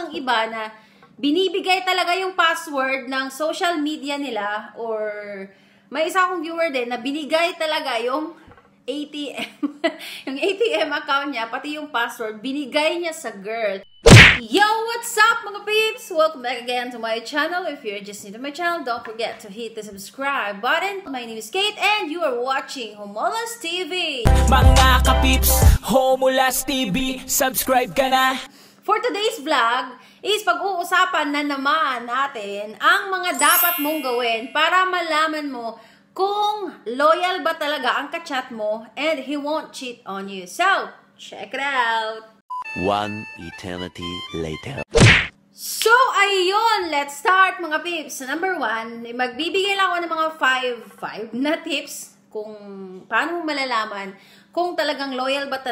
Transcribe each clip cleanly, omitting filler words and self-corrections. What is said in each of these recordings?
pang ang iba na binibigay talaga yung password ng social media nila, or may isa akong viewer din na binigay talaga yung ATM, yung ATM account niya, pati yung password, binigay niya sa girl. Yo, what's up mga peeps? Welcome back again to my channel. If you're just new to my channel, don't forget to hit the subscribe button. My name is Kate and you are watching Homulas TV. Mga ka-peeps, Homulas TV, subscribe ka na! For today's vlog is pag-uusapan na naman natin ang mga dapat mong gawin para malaman mo kung loyal ba talaga ang ka-chat mo and he won't cheat on you. So, check it out! One eternity later. So, ayun, let's start mga peeps. Number 1, magbibigay lang ako ng mga 5 na tips kung paano mo malalaman kung talagang loyal ba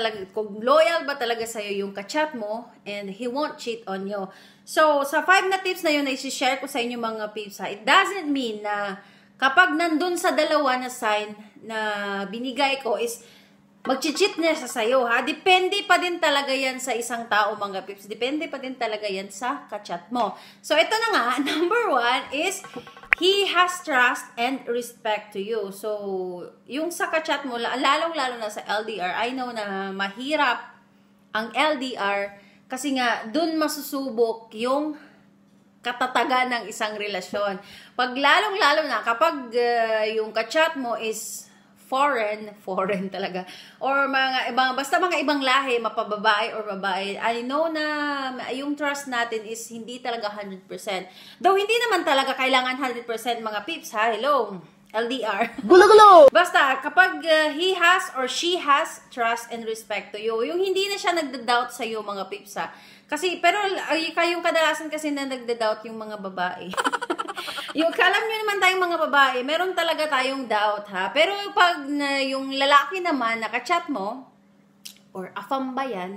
talaga sa'yo yung ka-chat mo and he won't cheat on you. So, sa 5 na tips na yun na isi-share ko sa inyo mga peeps, it doesn't mean na kapag nandun sa dalawa na sign na binigay ko is mag-cheat niya sa sayo, ha? Depende pa din talaga yan sa isang tao, mga pips. Depende pa din talaga yan sa ka-chat mo. So, ito na nga, number 1 is, he has trust and respect to you. So, yung sa ka-chat mo, lalong-lalo na sa LDR, I know na mahirap ang LDR kasi nga, dun masusubok yung katatagan ng isang relasyon. Pag lalong-lalo na, kapag yung ka-chat mo is foreign talaga, or basta mga ibang lahi, mapababae or babae, I know na yung trust natin is hindi talaga 100%. Though hindi naman talaga kailangan 100% mga peeps, ha? Hello, LDR. Gulo-gulo! Basta, kapag he has or she has trust and respect to you, yung hindi na siya nagda-doubt sa'yo mga peeps, ha? Kasi, pero yung kadalasan kasi na nagda-doubt yung mga babae. Yung alam nyo naman tayong mga babae, meron talaga tayong doubt, ha? Pero pag yung lalaki naman naka-chat mo, or afam ba yan,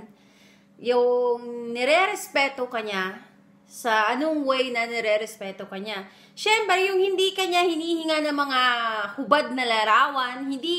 yung nire-respeto ka niya, sa anong way na nire-respeto ka niya. Siyempre, yung hindi ka niya hinihinga ng mga hubad na larawan, hindi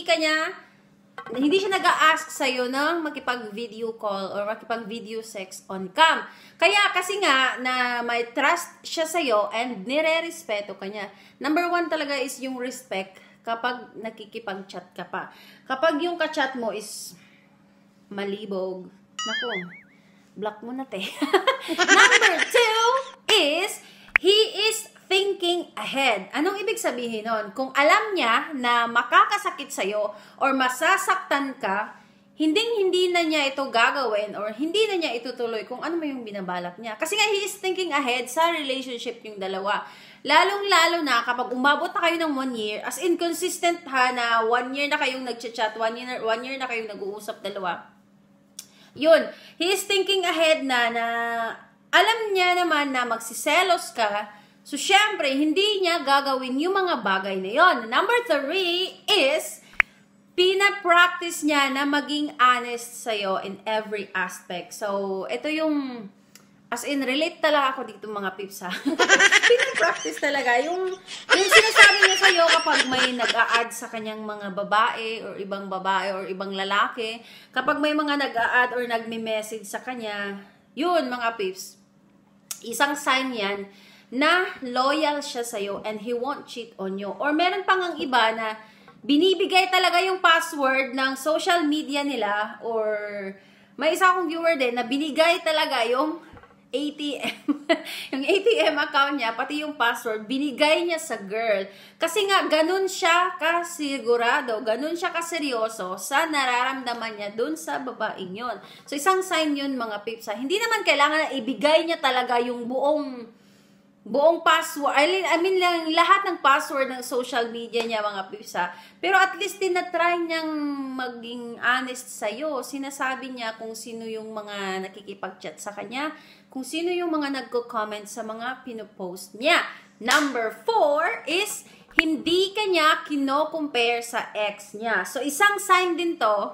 siya nag-a-ask sa'yo ng makipag-video call or makipag-video sex on cam. Kaya kasi nga na may trust siya sa'yo and nire-respeto ka niya. Number 1 talaga is yung respect kapag nakikipag-chat ka pa. Kapag yung ka-chat mo is malibog, naku, block mo na te. Number 2 is, he is thinking ahead. Anong ibig sabihin nun? Kung alam niya na makakasakit sa'yo or masasaktan ka, hindi na niya ito gagawin or hindi na niya itutuloy kung ano mo yung binabalak niya. Kasi nga, he is thinking ahead sa relationship yung dalawa. Lalong-lalo na kapag umabot na kayo ng 1 year, as in consistent ha, na 1 year na kayong nag-chat, 1 year na kayong nag-uusap dalawa. Yun, he is thinking ahead na alam niya naman na magsiselos ka. So, syempre, hindi niya gagawin yung mga bagay na yon. Number 3 is, pina-practice niya na maging honest sa'yo in every aspect. So, ito yung, as in, relate talaga ako dito mga pips, ha? Pina-practice talaga. Yung sinasabi niya sa'yo kapag may nag-a-add sa kanyang mga babae or ibang lalaki, kapag may mga nag-a-add or nagme-message sa kanya, yun mga pips, isang sign yan na loyal siya sa'yo and he won't cheat on you. Or meron pang ang iba na binibigay talaga yung password ng social media nila, or may isa akong viewer din na binigay talaga yung ATM, yung ATM account niya, pati yung password, binigay niya sa girl. Kasi nga, ganun siya kasigurado, ganun siya kaseryoso sa nararamdaman niya dun sa babaeng yun. So, isang sign yun mga pips, ha? Hindi naman kailangan na ibigay niya talaga yung buong password, I mean lang, lahat ng password ng social media niya mga pips, ha? Pero at least tinatry niyang maging honest sa'yo. Sinasabi niya kung sino yung mga nakikipag-chat sa kanya, kung sino yung mga nagko-comment sa mga pinopost niya. Number 4 is, hindi ka niya kino-compare sa ex niya. So, isang sign din to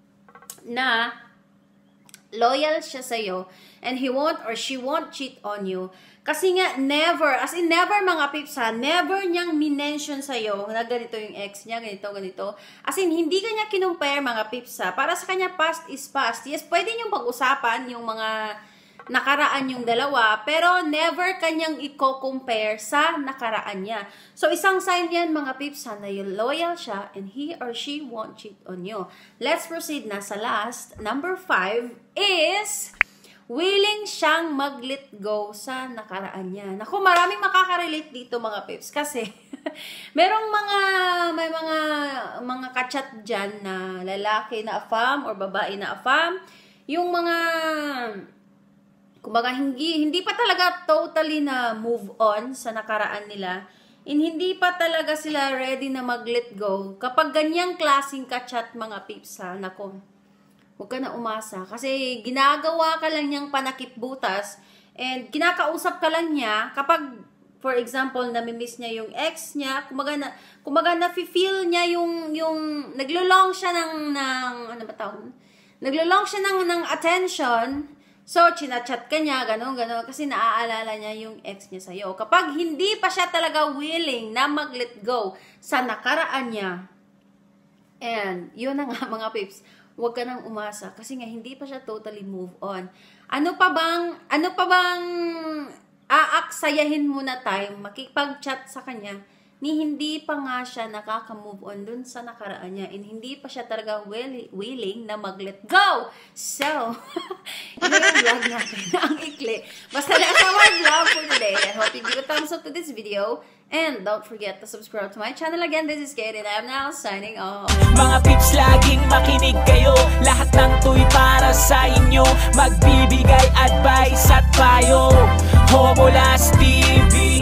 na loyal siya sa'yo and he won't or she won't cheat on you. Kasi nga, never, as in never mga pips, ha, never niyang minention sa'yo na ganito yung ex niya, ganito. As in, hindi ka niya kinumpare mga pips, ha. Para sa kanya, past is past. Yes, pwede niyong pag-usapan yung mga nakaraan yung dalawa, pero never kanyang i-compare sa nakaraan niya. So, isang sign yan, mga pips, sana loyal siya and he or she won't cheat on you. Let's proceed na sa last. Number 5 is willing siyang mag-let go sa nakaraan niya. Naku, maraming makakarelate dito, mga pips, kasi may mga kachat dyan na lalaki na afam or babae na afam, yung mga kumbaga, hindi pa talaga totally na move on sa nakaraan nila. And hindi pa talaga sila ready na mag-let go. Kapag ganyang klaseng kachat, mga pips, ha, nako, huwag ka na umasa. Kasi ginagawa ka lang niyang panakip-butas and kinakausap ka lang niya kapag, for example, namimiss niya yung ex niya, kumbaga na-feel niya yung naglo-long siya ng ano ba tawag? Naglo-long siya ng attention. So, chinachat ka niya, gano'n, kasi naaalala niya yung ex niya sa'yo. Kapag hindi pa siya talaga willing na mag-let go sa nakaraan niya, and yun na nga, mga pips, huwag ka nang umasa kasi nga hindi pa siya totally move on. Ano pa bang aaksayahin mo na time makipag-chat sa kanya ni hindi pa nga siya nakaka-move on dun sa nakaraan niya and hindi pa siya talaga willing na mag-let go. So, yun yung vlog natin. Ang ikli. Basta that's our vlog for today. I hope you give a thumbs up to this video. And don't forget to subscribe to my channel again. This is Kate and I'm now signing off. Mga pips, laging makinig kayo. Lahat ng tuy para sa inyo. Magbibigay advice at payo. Homolas TV.